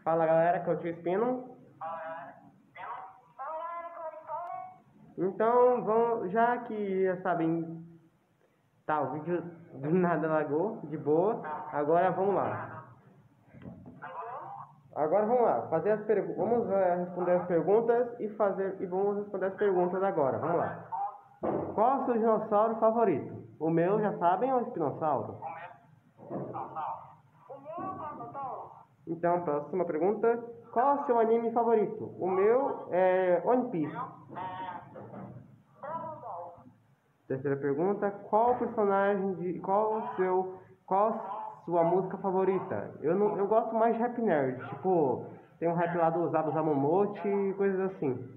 Fala galera, que é o Tio Espino. Então, já que já sabem, tá, o vídeo do nada lagou, de boa. Agora vamos lá. Agora vamos lá, fazer as perguntas. Vamos responder as perguntas e vamos responder as perguntas agora. Vamos lá. Qual é o seu dinossauro favorito? O meu, já sabem, é o espinossauro. Então, próxima pergunta. Qual é o seu anime favorito? O meu é One Piece. Terceira pergunta. Qual a sua música favorita? Eu gosto mais de rap nerd. Tipo, tem um rap lá do Zabu Zamomote e coisas assim.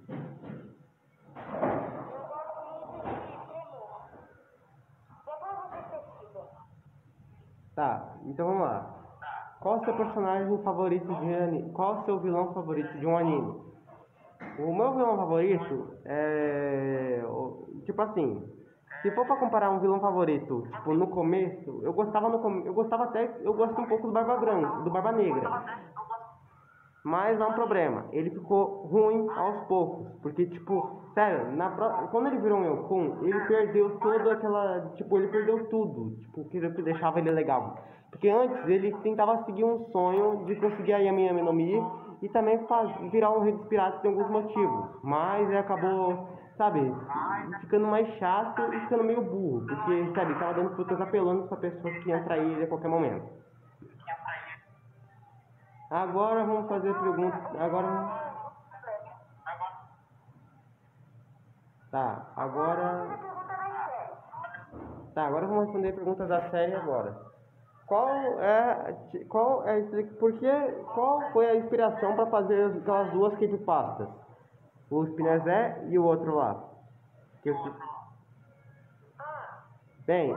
Tá, então vamos lá. Qual o seu personagem favorito de anime? Qual o seu vilão favorito de um anime? O meu vilão favorito é... Tipo assim, se for pra comparar um vilão favorito, tipo, no começo, eu gosto um pouco do Barba Branca, do Barba Negra. Mas há um problema, ele ficou ruim aos poucos, porque tipo, sério, quando ele virou um Yokun, ele perdeu toda aquela, tipo, ele perdeu tudo, tipo, que deixava ele legal. Porque antes ele tentava seguir um sonho de conseguir a Yami Yami no Mi e também virar um rei dos piratas por alguns motivos, mas ele acabou, sabe, ficando mais chato e ficando meio burro, porque, sabe, tava dando frutas apelando pra pessoas que iam trair ele a qualquer momento. Agora vamos fazer perguntas. Agora. Tá, agora vamos responder perguntas da série agora. Qual foi a inspiração para fazer aquelas duas creepypastas? O Spinezé e o outro lá. Bem,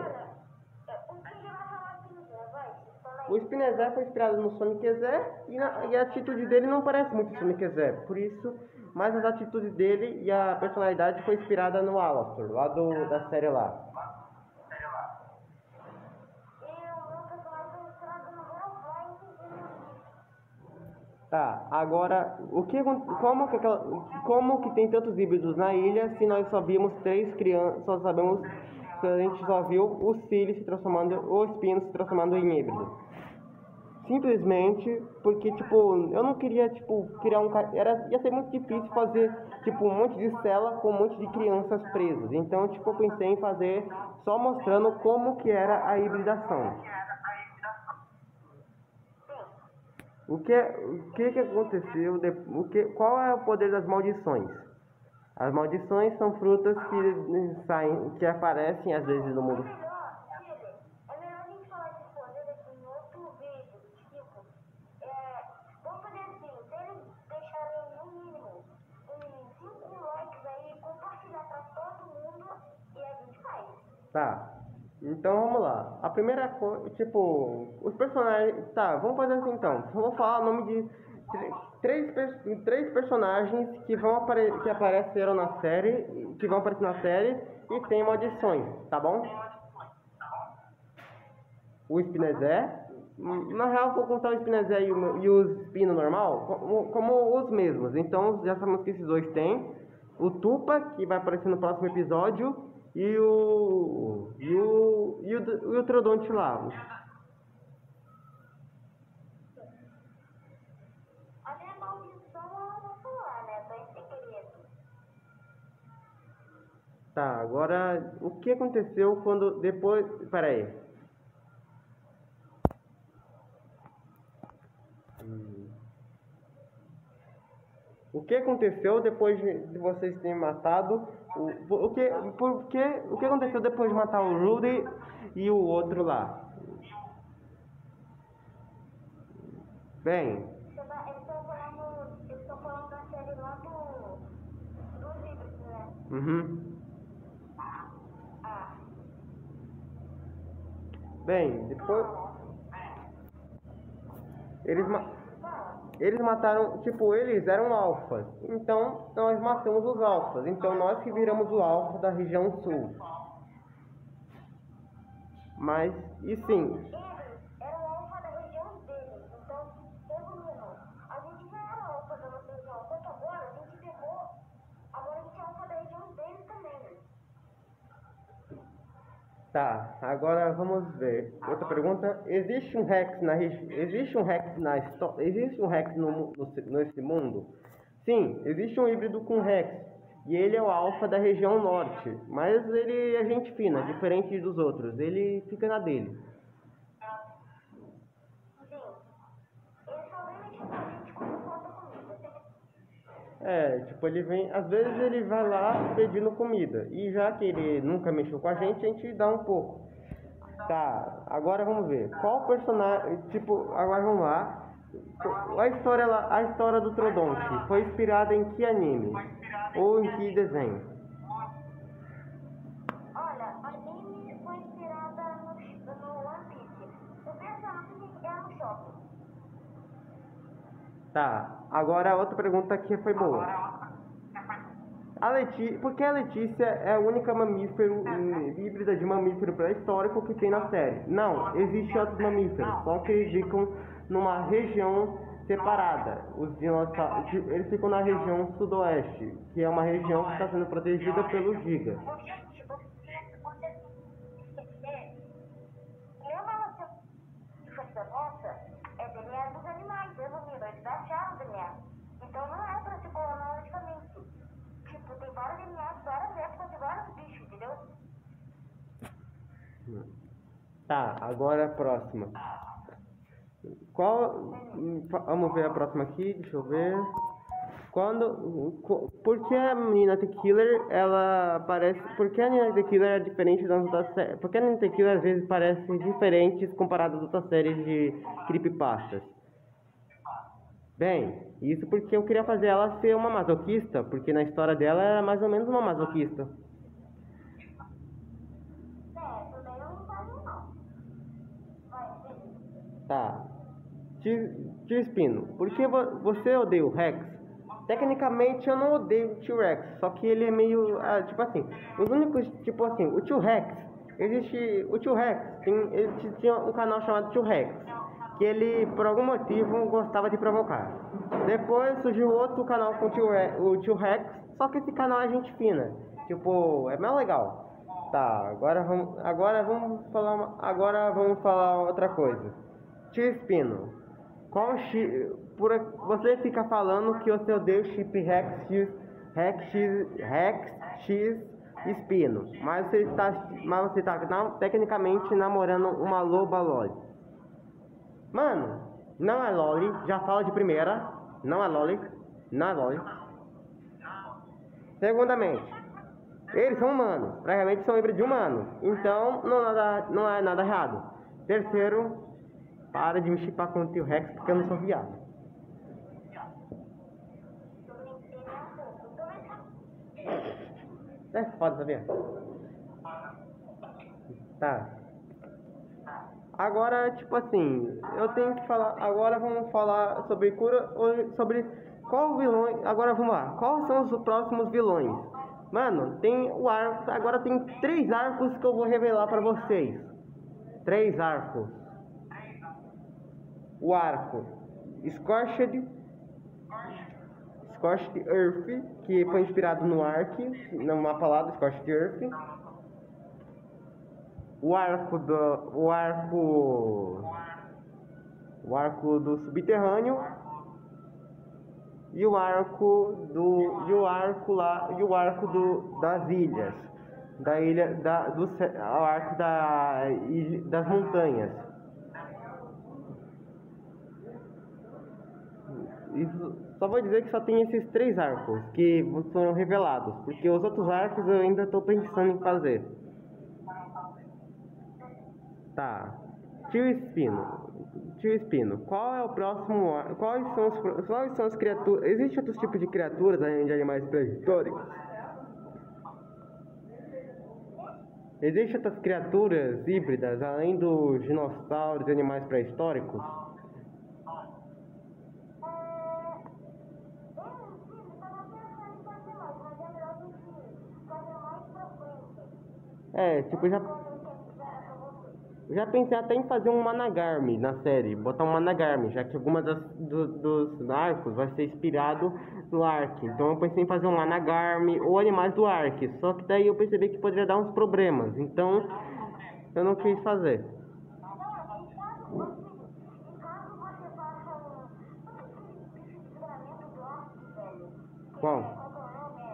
o Spinezé foi inspirado no Sonic Z e a atitude dele não parece muito Sonic Z. Por isso, mas as atitudes dele e a personalidade foi inspirada no Alastor, lá da série lá. Tá, agora, como que tem tantos híbridos na ilha se nós só vimos três crianças, a gente só viu o Silly o Espino se transformando em híbrido? Simplesmente porque, tipo, eu não queria, tipo, criar ia ser muito difícil fazer, tipo, um monte de cela com um monte de crianças presas. Então, tipo, eu pensei em fazer só mostrando como que era a hibridação. O que aconteceu? Qual é o poder das maldições? As maldições são frutas que aparecem às vezes no mundo. Tá. Então vamos lá. A primeira coisa, tipo, os personagens. Tá, vamos fazer assim então. Eu vou falar o nome de três personagens que apareceram na série, que vão aparecer na série e tem maldições, tá bom? O Spinezé. Na real, vou contar o Spinezé e o Spino normal como os mesmos. Então já sabemos que esses dois têm. O Tupa, que vai aparecer no próximo episódio. E o Trodonte lá. A minha maldição eu vou falar, né? Tá em segredo. Tá, agora o que aconteceu quando depois. Pera aí. O que aconteceu depois de vocês terem matado o que aconteceu depois de matar o Rudy e o outro lá? Bem, eles estão falando da série lá dos livros, né? Uhum. Bem, depois eles mataram, tipo, eles eram alfas. Então nós matamos os alfas. Então nós que viramos o alfa da região sul. Mas, e sim. Eles eram alfa da região deles. Então, resumindo, a Tá, agora vamos ver. Outra pergunta. Existe um Rex na existe um Rex na história? Existe um Rex nesse mundo? Sim, existe um híbrido com Rex. E ele é o alfa da região norte. Mas ele é gente fina, diferente dos outros. Ele fica na dele. É, tipo, ele vem, às vezes ele vai lá pedindo comida. E já que ele nunca mexeu com a gente dá um pouco. Tá, agora vamos ver. Qual personagem, tipo, agora vamos lá. A história do Trodonte foi inspirada em que anime? Ou em que desenho? Olha, a anime foi inspirada no One Piece. O personagem é no shopping. Tá, agora outra pergunta que foi boa. Por que a Letícia é a única mamífero híbrida de mamífero pré-histórico que tem na série? Não, existem outros mamíferos, só que eles ficam numa região separada. Os dinossauros, eles ficam na região sudoeste, que é uma região que está sendo protegida pelos gigas. Dos animais, evoluíram, eles acharam o DNA. Então não é pra se cronologicamente. Tipo, tem vários DNAs, várias épocas de vários bichos, entendeu? Tá, agora a próxima. Vamos ver a próxima aqui, deixa eu ver. Por que a menina The Killer, ela parece... Por que a menina The Killer é diferente das outras séries? Por que a menina The Killer às vezes parece diferentes comparado às outras séries de creepypastas? Bem, isso porque eu queria fazer ela ser uma masoquista, porque na história dela era mais ou menos uma masoquista. Tá. Tio Espino, por que você odeia o Rex? Tecnicamente eu não odeio o Tio Rex, só que ele é meio, tipo assim, os únicos, tipo assim, o Tio Rex, o Tio Rex, ele tinha um canal chamado Tio Rex, que ele, por algum motivo, gostava de provocar. Depois surgiu outro canal com o Tio Rex, só que esse canal é gente fina, tipo, é mais legal. Tá, agora vamos falar outra coisa. Tio Espino, você fica falando que você odeia o chip Rex X Espino, mas você está tecnicamente namorando uma loba Loli. Mano, não é Loli, já falo de primeira, não é Loli. Segundamente, eles são humanos, praticamente são híbridos de humanos, então não é nada errado. Terceiro, para de me chipar com o tio Rex porque eu não sou viado. É foda, sabia? Tá. Agora, tipo assim, eu tenho que falar. Agora vamos falar sobre sobre qual vilão. Agora vamos lá. Quais são os próximos vilões? Mano, tem o arco. Agora tem 3 arcos que eu vou revelar pra vocês. 3 arcos. O arco Scorched Earth, que foi inspirado no Ark, numa palavra Scorched Earth. O arco do subterrâneo e o arco das ilhas, o arco das montanhas. Isso, só vou dizer que só tem esses 3 arcos que foram revelados, porque os outros arcos eu ainda estou pensando em fazer. Tá. Tio Espino, qual é o próximo? Quais são as criaturas? Existem outros tipos de criaturas além de animais pré-históricos? Existem outras criaturas híbridas além dos dinossauros e animais pré-históricos? Tipo, já pensei até em fazer um Managarmy na série, botar um Managarmy, já que algumas dos arcos vai ser inspirado no Ark. Então eu pensei em fazer um Managarmy ou animais do Ark, só que daí eu percebi que poderia dar uns problemas. Então eu não quis fazer. Em caso você faça um. Aquele bicho de livramento do Orc, velho. Qual? Qual que é o nome?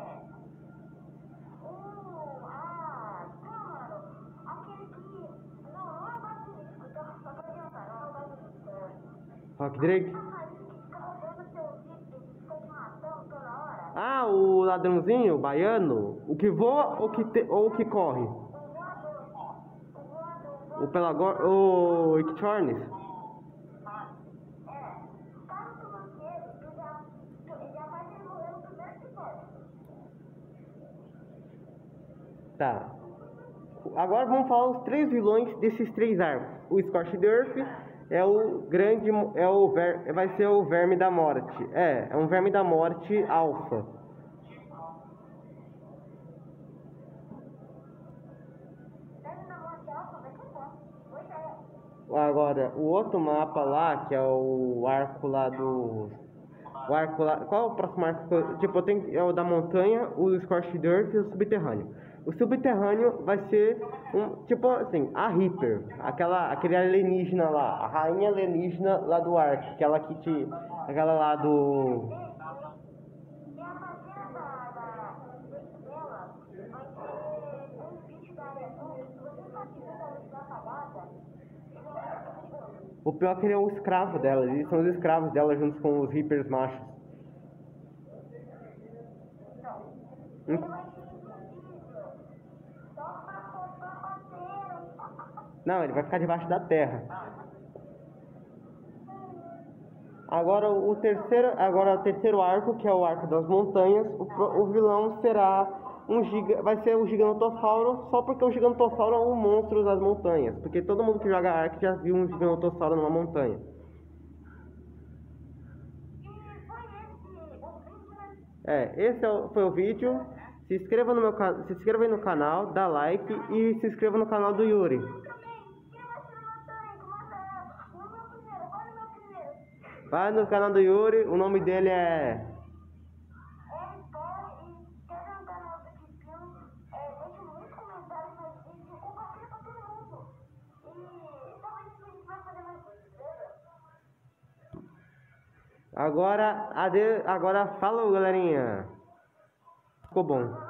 Mano. Aquele que. Não é o basilisco, só pra adiantar, não é o basilisco. Rock Drake? Que fica roubando seus itens e fica te matando toda hora. Ah, o ladrãozinho, o baiano? O que voa ou o que corre? O voador. O Pelagor... O Iktornis? Caso tu manque ele, tu já faz ele morrer no primeiro episódio. Tá. Agora vamos falar os 3 vilões desses 3 arcos. O Scorched Earth é o grande... vai ser o Verme da Morte. É um Verme da Morte alfa. Agora, o outro mapa lá, que é o arco lá do... O arco lá... Qual é o próximo arco? Tipo, é o da montanha, o Scorched Earth e o subterrâneo. O subterrâneo vai ser tipo assim, a Reaper, aquele alienígena lá, a rainha alienígena lá do arco, aquela lá do... E a magia dela vai ser um bicho da área azul. Se você não quiser a luz apagada, ele é perigoso. O pior é que ele é um escravo dela, eles são os escravos dela junto com os Reapers machos. Não. Ele vai ser invisível. Só pra parceiro. Não, ele vai ficar debaixo da terra. Agora o terceiro arco, que é o arco das montanhas, o vilão será vai ser o Gigantossauro, só porque o Gigantossauro é um monstro das montanhas, porque todo mundo que joga Ark já viu um Gigantossauro numa montanha. E foi esse o vídeo, né? Esse foi o vídeo. Se inscreva aí no canal, dá like e se inscreva no canal do Yuri. Vai no canal do Yuri, o nome dele é... Agora falou, galerinha. Ficou bom.